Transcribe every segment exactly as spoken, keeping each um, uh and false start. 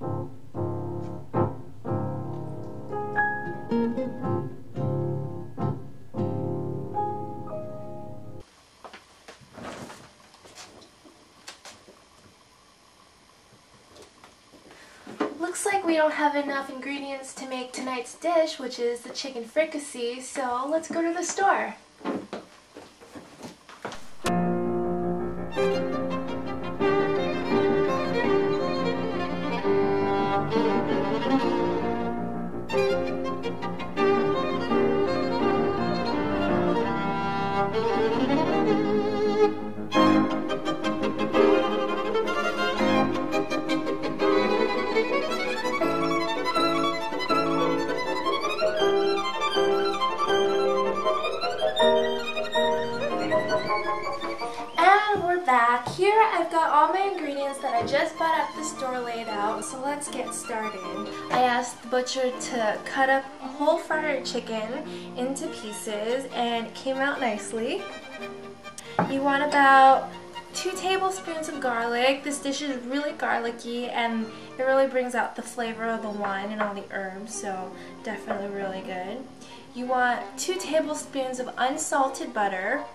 Looks like we don't have enough ingredients to make tonight's dish, which is the chicken fricassee, so let's go to the store. And we're back. Here I've got all my ingredients that I just bought at the store laid out, so let's get started. I asked the butcher to cut up a whole fried chicken into pieces and it came out nicely. You want about two tablespoons of garlic. This dish is really garlicky and it really brings out the flavor of the wine and all the herbs, so definitely really good. You want two tablespoons of unsalted butter,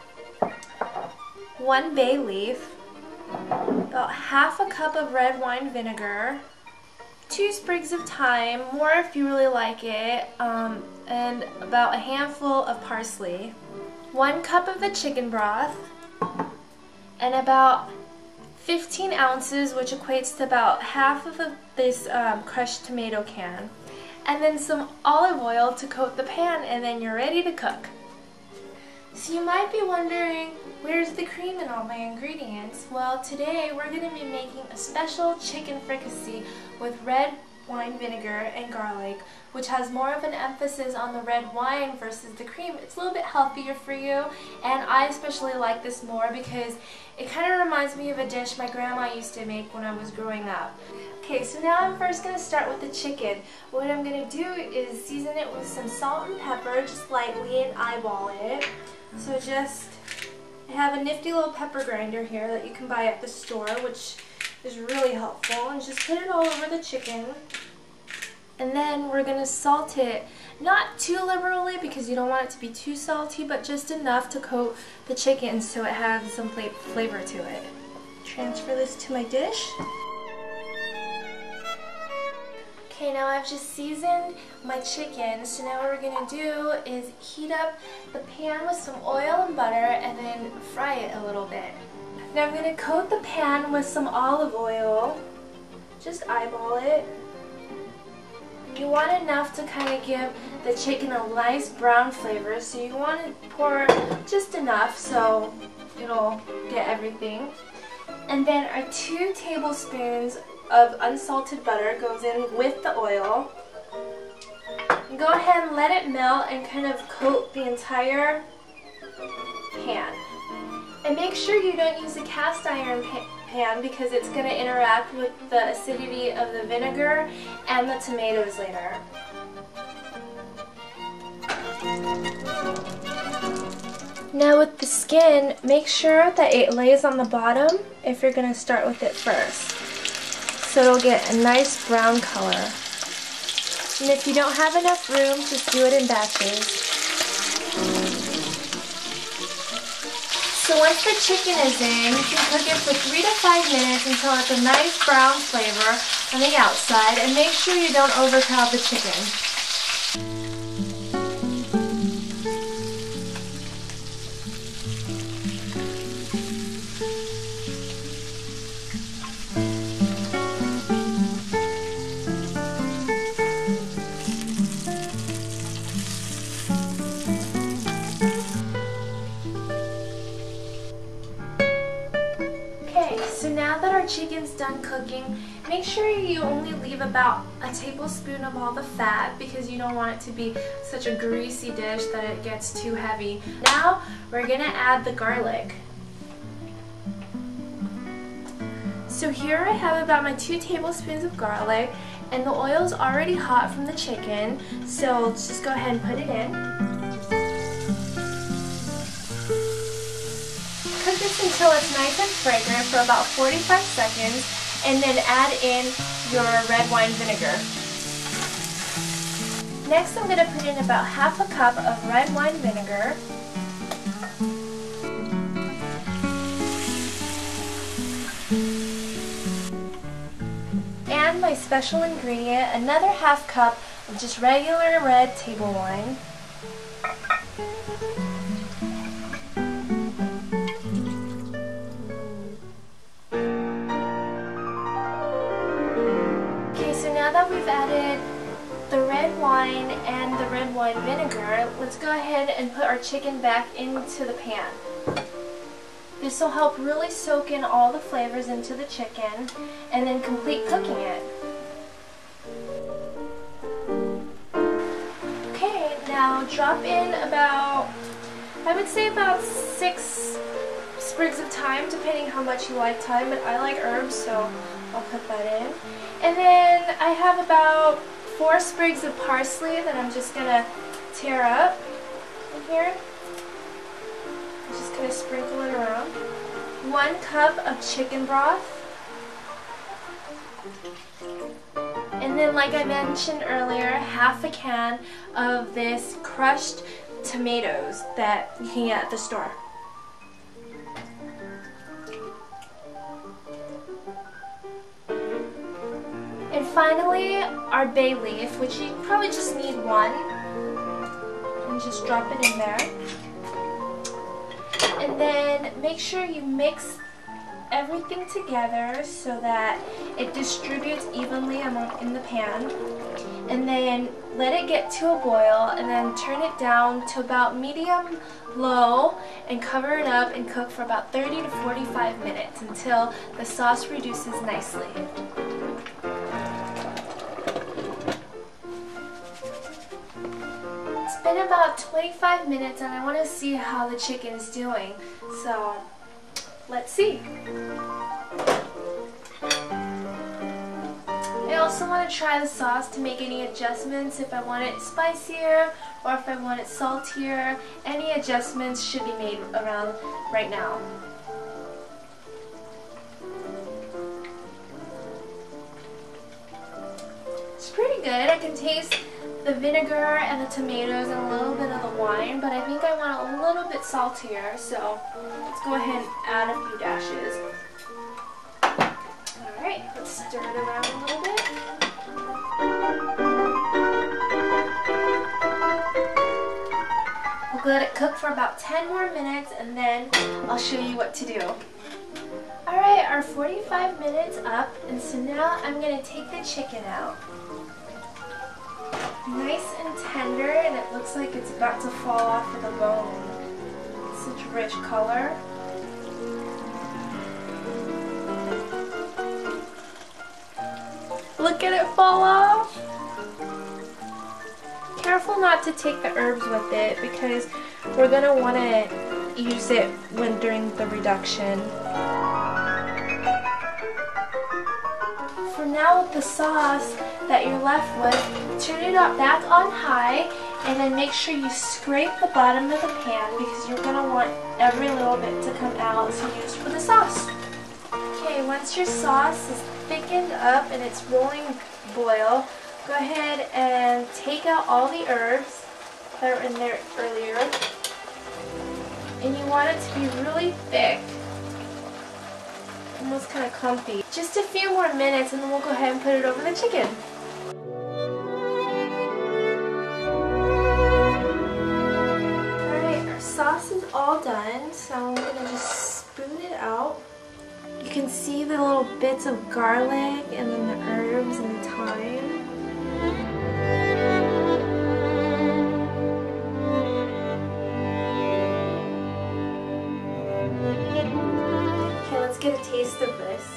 one bay leaf, about half a cup of red wine vinegar, two sprigs of thyme, more if you really like it, um, and about a handful of parsley, one cup of the chicken broth, and about fifteen ounces, which equates to about half of a, this um, crushed tomato can, and then some olive oil to coat the pan, and then you're ready to cook. So you might be wondering, where's the cream in all my ingredients? Well, today we're going to be making a special chicken fricassee with red wine vinegar and garlic, which has more of an emphasis on the red wine versus the cream. It's a little bit healthier for you, and I especially like this more because it kind of reminds me of a dish my grandma used to make when I was growing up. Okay, so now I'm first going to start with the chicken. What I'm going to do is season it with some salt and pepper, just lightly, and eyeball it. So just, I have a nifty little pepper grinder here that you can buy at the store, which is really helpful, and just put it all over the chicken. And then we're going to salt it, not too liberally because you don't want it to be too salty, but just enough to coat the chicken so it has some flavor to it. Transfer this to my dish. Okay, now I've just seasoned my chicken, so now what we're going to do is heat up the pan with some oil and butter and then fry it a little bit. Now I'm going to coat the pan with some olive oil, just eyeball it. You want enough to kind of give the chicken a nice brown flavor, so you want to pour just enough so it'll get everything. And then our two tablespoons of unsalted butter goes in with the oil. And go ahead and let it melt and kind of coat the entire pan. And make sure you don't use a cast iron pa pan because it's going to interact with the acidity of the vinegar and the tomatoes later. Now with the skin, make sure that it lays on the bottom if you're going to start with it first, so it'll get a nice brown color. And if you don't have enough room, just do it in batches. So once the chicken is in, you can cook it for three to five minutes until it's a nice brown flavor on the outside, and make sure you don't overcrowd the chicken. So now that our chicken's done cooking, make sure you only leave about a tablespoon of all the fat because you don't want it to be such a greasy dish that it gets too heavy. Now we're going to add the garlic. So here I have about my two tablespoons of garlic, and the oil's already hot from the chicken, so let's just go ahead and put it in. Cook this until it's nice and fragrant for about forty-five seconds, and then add in your red wine vinegar. Next, I'm going to put in about half a cup of red wine vinegar. And my special ingredient, another half cup of just regular red table wine. Okay, so now that we've added the red wine and the red wine vinegar, let's go ahead and put our chicken back into the pan. This will help really soak in all the flavors into the chicken and then complete cooking it. Okay, now drop in about, I would say about six sprigs of thyme, depending how much you like thyme, but I like herbs, so I'll put that in. And then I have about four sprigs of parsley that I'm just going to tear up in here. I'm just going to sprinkle it around. One cup of chicken broth. And then, like I mentioned earlier, half a can of this crushed tomatoes that you can get at the store. And finally, our bay leaf, which you probably just need one. And just drop it in there. And then make sure you mix everything together so that it distributes evenly among in the pan. And then let it get to a boil and then turn it down to about medium low and cover it up and cook for about thirty to forty-five minutes until the sauce reduces nicely. It's been about twenty-five minutes and I want to see how the chicken is doing. So let's see. I also want to try the sauce to make any adjustments if I want it spicier or if I want it saltier. Any adjustments should be made around right now. It's pretty good. I can taste the vinegar and the tomatoes and a little bit of the wine, but I think I want it a little bit saltier, so let's go ahead and add a few dashes. Alright, let's stir it around a little bit. We'll let it cook for about ten more minutes and then I'll show you what to do. Alright, our forty-five minutes up, and so now I'm going to take the chicken out. Nice and tender, and it looks like it's about to fall off of the bone. Such rich color. Look at it fall off. Careful not to take the herbs with it because we're going to want to use it when during the reduction. For now, with the sauce that you're left with, turn it up back on high and then make sure you scrape the bottom of the pan because you're going to want every little bit to come out to use for the sauce. Okay, once your sauce is thickened up and it's rolling boil, go ahead and take out all the herbs that were in there earlier. And you want it to be really thick, almost kind of clumpy. Just a few more minutes and then we'll go ahead and put it over the chicken. Alright, our sauce is all done, so I'm going to just spoon it out. You can see the little bits of garlic and then the herbs and the thyme. Okay, let's get a taste of this.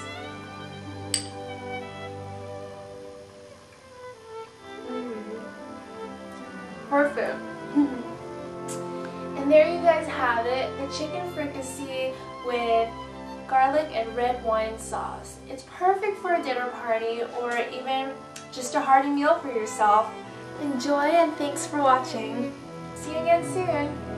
Mm. Perfect. And there you guys have it, the chicken fricassee with garlic and red wine sauce. It's perfect for a dinner party or even just a hearty meal for yourself. Enjoy and thanks for watching. See you again soon.